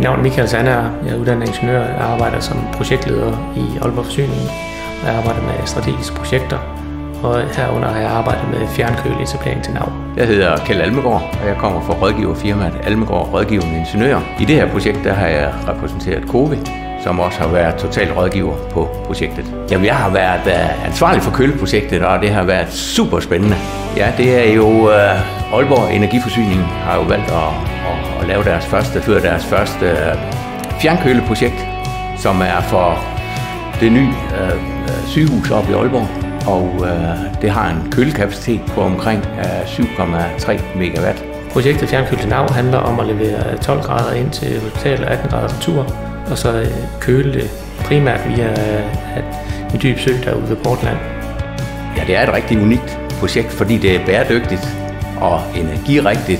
navn er Michael Sander. Jeg er uddannet ingeniør. Jeg arbejder som projektleder i Aalborg Forsyning. Jeg arbejder med strategiske projekter, og herunder har jeg arbejdet med fjernkøleetablering til NAV. Jeg hedder Kjeld Almegård, og jeg kommer fra rådgiverfirmaet Almegård Rådgivende Ingeniører. I det her projekt der har jeg repræsenteret COVID, som også har været total rådgiver på projektet. Jamen, jeg har været ansvarlig for køleprojektet, og det har været super spændende. Ja, det er jo Aalborg Energiforsyning har jo valgt at lave deres første fjernkøleprojekt, som er for det nye sygehus oppe i Aalborg. Og det har en kølekapacitet på omkring 7,3 megawatt. Projektet Fjernkøle til NAV handler om at levere 12 grader ind til hospitalet og 18 grader retur, og så køle det primært via en dyb sø derude ved Portland. Ja, det er et rigtig unikt projekt, fordi det er bæredygtigt og energirigtigt.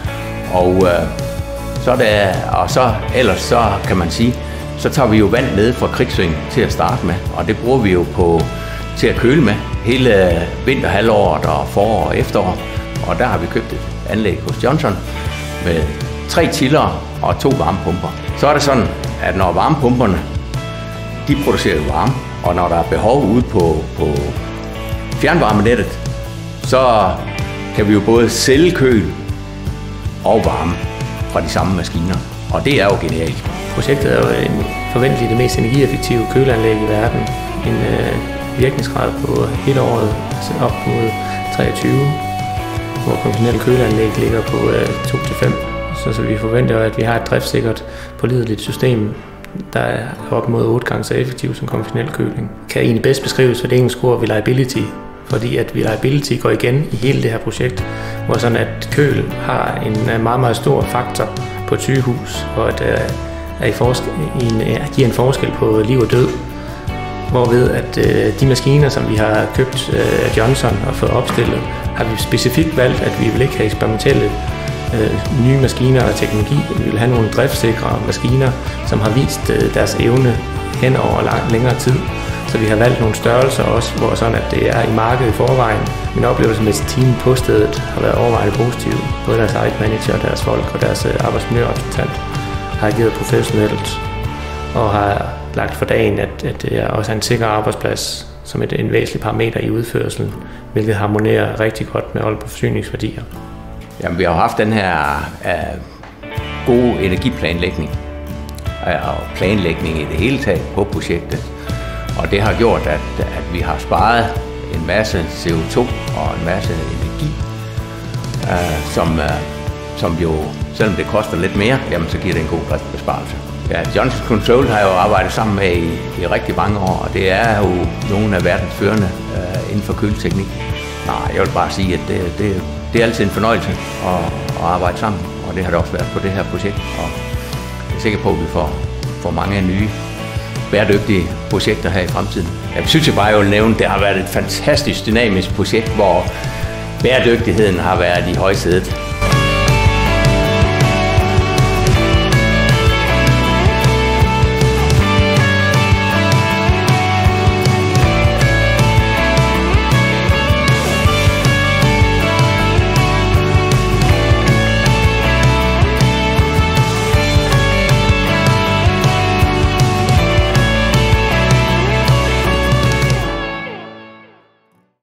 Ellers så kan man sige, så tager vi jo vand ned fra Krigsøen til at starte med, og det bruger vi jo til at køle med hele vinterhalvåret og forår og efterår. Og der har vi købt et anlæg hos Johnson med 3 chillere og 2 varmepumper. Så er det sådan, at når varmepumperne, de producerer varme, og når der er behov ude på fjernvarmenettet, så kan vi jo både sælge køl og varme fra de samme maskiner. Og det er jo genialt. Projektet er jo forventeligt det mest energieffektive køleanlæg i verden. En virkningsgrad på hele året, altså op mod 23, hvor konventionelle køleanlæg ligger på 2-5. Så vi forventer, at vi har et driftssikkert, pålideligt system, der er op mod 8 gange så effektivt som konventionel køling. Kan egentlig bedst beskrives ved det engelske ord reliability, fordi at reliability går igen i hele det her projekt, hvor sådan at køl har en meget, meget stor faktor på et sygehus, og at giver en forskel på liv og død. Hvorved at de maskiner, som vi har købt af Johnson og fået opstillet, har vi specifikt valgt, at vi vil ikke have eksperimentelle nye maskiner og teknologi. Vi vil have nogle driftsikre maskiner, som har vist deres evne hen over længere tid. Så vi har valgt nogle størrelser også, hvor sådan at det er i markedet i forvejen. Min oplevelse med teamet på stedet har været overvejende positiv. Både deres eget manager, deres folk og deres arbejdsmiljørepræsentant har ageret professionelt og har lagt for dagen, at det også er en sikker arbejdsplads som en væsentlig parameter i udførelsen, hvilket harmonerer rigtig godt med Aalborg Forsyningsværdier. Jamen, vi har haft den her gode energiplanlægning og planlægning i det hele taget på projektet. Og det har gjort, at vi har sparet en masse CO2 og en masse energi, som jo, selvom det koster lidt mere, jamen, så giver det en god driftsbesparelse. Ja, Johnson Control har jo arbejdet sammen med i rigtig mange år, og det er jo nogle af verdens førende inden for køleteknik. Nej, jeg vil bare sige, at det er altid en fornøjelse at arbejde sammen, og det har det også været på det her projekt. Og jeg er sikker på, at vi får mange nye bæredygtige projekter her i fremtiden. Jeg synes jeg bare, vil nævne, at det har været et fantastisk dynamisk projekt, hvor bæredygtigheden har været i højsædet.